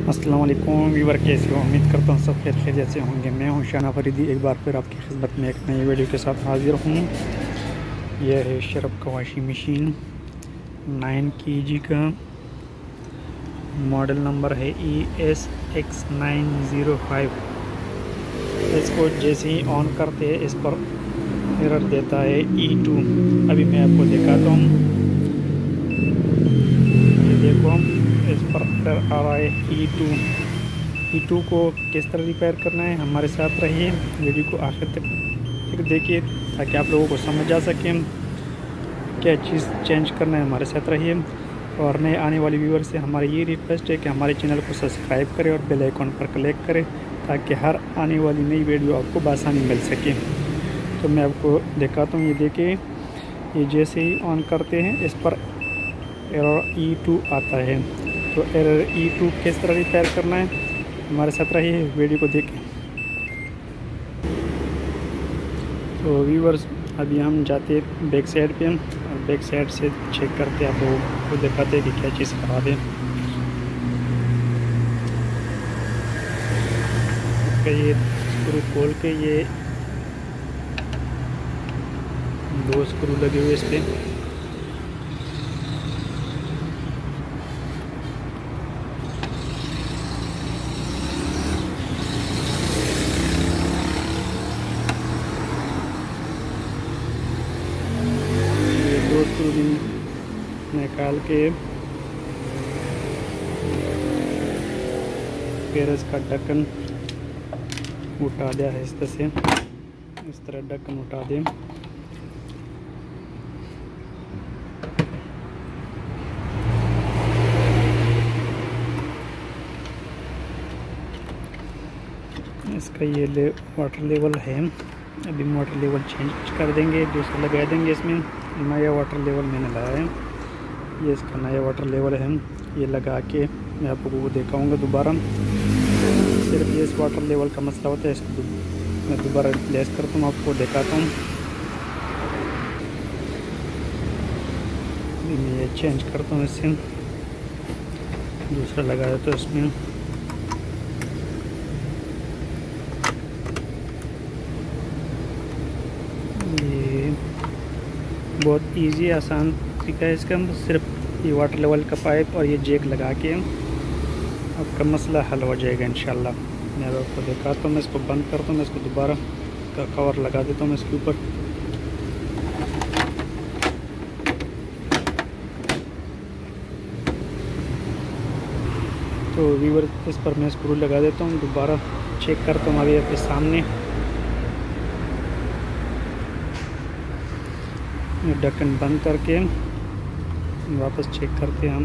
अस्सलाम वालेकुम वीवर, कैसे हो? उम्मीद करता हूँ सब खैरियत से होंगे। मैं हूँ शाना फरीदी, एक बार फिर आपकी खिदमत में एक नई वीडियो के साथ हाजिर हूँ। यह है शरब का वॉशिंग मशीन 9 kg का। मॉडल नंबर है ESX905। इसको जैसे ही ऑन करते हैं इस पर एरर देता है E2। अभी मैं आपको दिखाता हूँ, ये देखो इस पर एरर आ रहा है E2 को किस तरह रिपेयर करना है हमारे साथ रहिए, वीडियो को आखिर तक देखिए ताकि आप लोगों को समझ आ सके क्या चीज़ चेंज करना है। हमारे साथ रहिए। और नए आने वाले व्यूअर से हमारी ये रिक्वेस्ट है कि हमारे चैनल को सब्सक्राइब करें और बेल आइकन पर क्लिक करें ताकि हर आने वाली नई वीडियो आपको बआसानी मिल सके। तो मैं आपको दिखाता हूँ, ये देखिए, ये जैसे ही ऑन करते हैं इस पर एरर E2 आता है। तो एरर E2 किस तरह रिपेयर करना है हमारे साथ रहिए, वीडियो को देखें। तो व्यूअर्स अभी हम जाते हैं बैक साइड पे, और बैक साइड से चेक करते आप लोगों को दिखाते हैं कि क्या चीज़ खराब है। इसका ये स्क्रू खोल के, ये 2 स्क्रू लगे हुए इस पर। स्क्रू भी निकाल के फिर इसका ढक्कन उठा दिया है। इस तरह ढक्कन उठा दें। इसका ये वाटर लेवल है, अभी वाटर लेवल चेंज कर देंगे, दूसरा लगा देंगे। इसमें नया वाटर लेवल मैंने लगाया है, ये इसका नया वाटर लेवल है। ये लगा के मैं आपको वो दिखाऊंगा दोबारा। सिर्फ ये इस वाटर लेवल का मसला होता है, इसको मैं दोबारा रिप्लेस करता हूँ, आपको दिखाता हूँ। मैं ये चेंज करता हूँ, इससे दूसरा लगा देता हूँ इसमें। बहुत इजी आसान तरीका है इसका। सिर्फ ये वाटर लेवल का पाइप और ये जैक लगा के आपका मसला हल हो जाएगा इंशाल्लाह। मैं आपको दिखाता हूँ, मैं इसको बंद करता हूँ, मैं इसको दोबारा का कवर लगा देता हूँ इसके ऊपर। तो व्यूअर इस पर मैं स्क्रू लगा देता हूँ, दोबारा चेक करता हूँ अभी आपके सामने। ढक्कन बंद करके वापस चेक करते हैं हम।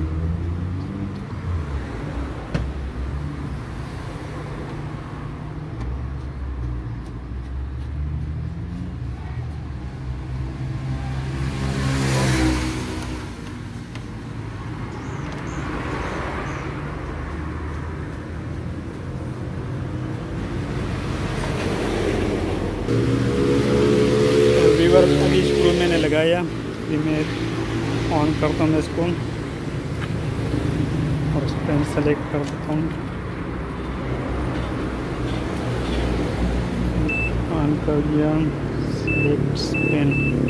अभी स्क्रू मैंने लगाया, अभी मैं ऑन करता हूँ इसको और स्पेन सेलेक्ट कर देता हूँ। ऑन कर दिया, सेलेक्ट स्पेन,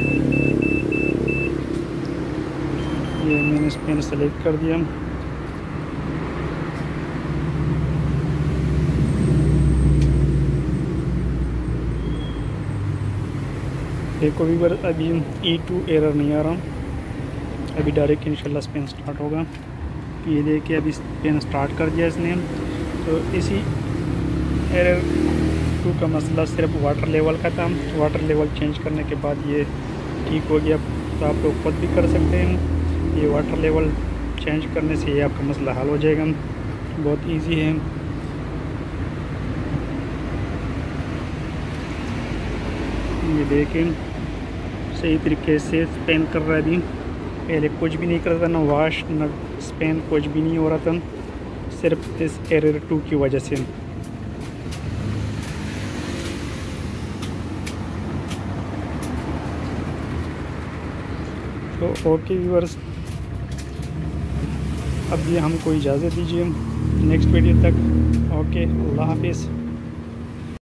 ये मैंने स्पेन सेलेक्ट कर दिया। देखो व्यूअर अभी E2 एरर नहीं आ रहा, अभी डायरेक्ट इंशाल्लाह स्पेन स्टार्ट होगा। ये देखिए अभी स्पेन स्टार्ट कर दिया इसने। तो इसी एरर 2 का मसला सिर्फ वाटर लेवल का था। वाटर लेवल चेंज करने के बाद ये ठीक हो गया। तो आप लोग खुद भी कर सकते हैं, ये वाटर लेवल चेंज करने से ये आपका मसला हल हो जाएगा। बहुत ईजी है। ये देखें सही तरीके से स्पेन कर रहा है। अभी पहले कुछ भी नहीं कर रहा था, ना वॉश ना स्पेन, कुछ भी नहीं हो रहा था, सिर्फ इस एरर 2 की वजह से। तो ओके व्यूअर्स, अब ये हमको इजाज़त दीजिए। नेक्स्ट वीडियो तक। ओके, अल्लाह हाफिज़।